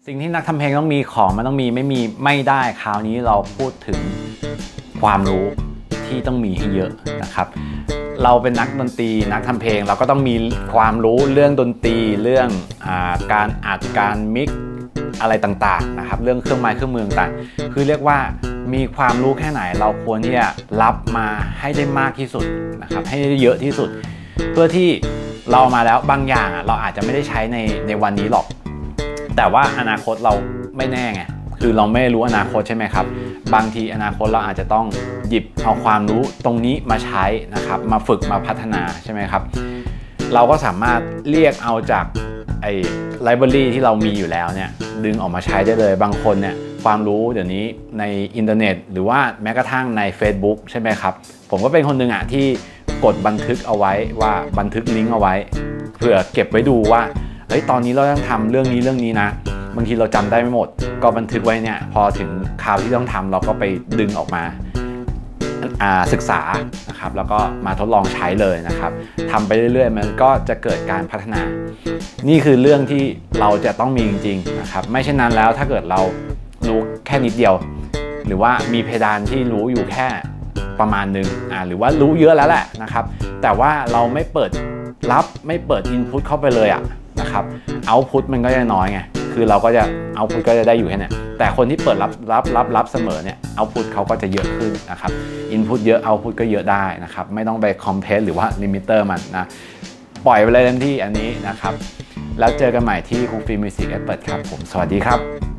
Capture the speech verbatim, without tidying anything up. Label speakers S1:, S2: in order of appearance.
S1: สิ่งที่นักทำเพลงต้องมีของมันต้องมีไม่มีไม่ได้คราวนี้เราพูดถึงความรู้ที่ต้องมีให้เยอะนะครับเราเป็นนักดนตรีนักทำเพลงเราก็ต้องมีความรู้เรื่องดนตรีเรื่องอาการอัดการมิกซ์อะไรต่างๆนะครับเรื่องเครื่องไม้เครื่องมือต่างๆคือเรียกว่ามีความรู้แค่ไหนเราควรที่จะรับมาให้ได้มากที่สุดนะครับให้ได้เยอะที่สุดเพื่อที่เรามาแล้วบางอย่างเราอาจจะไม่ได้ใช้ในในวันนี้หรอกแต่ว่าอนาคตเราไม่แน่ไงคือเราไม่รู้อนาคตใช่ไหมครับบางทีอนาคตเราอาจจะต้องหยิบเอาความรู้ตรงนี้มาใช้นะครับมาฝึกมาพัฒนาใช่ไหมครับเราก็สามารถเรียกเอาจากไอ้ไลบรารีที่เรามีอยู่แล้วเนี่ยดึงออกมาใช้ได้เลยบางคนเนี่ยความรู้เดี๋ยวนี้ในอินเทอร์เน็ตหรือว่าแม้กระทั่งใน Facebook ใช่ไหมครับผมก็เป็นคนหนึ่งอ่ะที่กดบันทึกเอาไว้ว่าบันทึกลิงก์เอาไว้เพื่อเก็บไว้ดูว่าเฮ้ยตอนนี้เราต้องทำเรื่องนี้เรื่องนี้นะบางทีเราจำได้ไม่หมดก็บันทึกไว้เนี่ยพอถึงคราวที่ต้องทำเราก็ไปดึงออกมาศึกษานะครับแล้วก็มาทดลองใช้เลยนะครับทำไปเรื่อยๆมันก็จะเกิดการพัฒนา นี่คือเรื่องที่เราจะต้องมีจริงๆนะครับไม่เช่นนั้นแล้วถ้าเกิดเรารู้แค่นิดเดียวหรือว่ามีเพดานที่รู้อยู่แค่ประมาณนึงอ่าหรือว่ารู้เยอะแล้วแหละนะครับแต่ว่าเราไม่เปิดรับไม่เปิด input เข้าไปเลยอ่ะนะครับ output มันก็จะน้อยไงคือเราก็จะ output ก็จะได้อยู่แค่นี้แต่คนที่เปิดรับรับรับรับเสมอเนี่ย output เขาก็จะเยอะขึ้นนะครับ input เยอะ output ก็เยอะได้นะครับไม่ต้องไป compress หรือว่า limiter มันนะปล่อยไปเลยเต็มที่อันนี้นะครับแล้วเจอกันใหม่ที่ครูฟิล์มมิวสิกเอ็กซ์เพิร์ทครับผมสวัสดีครับ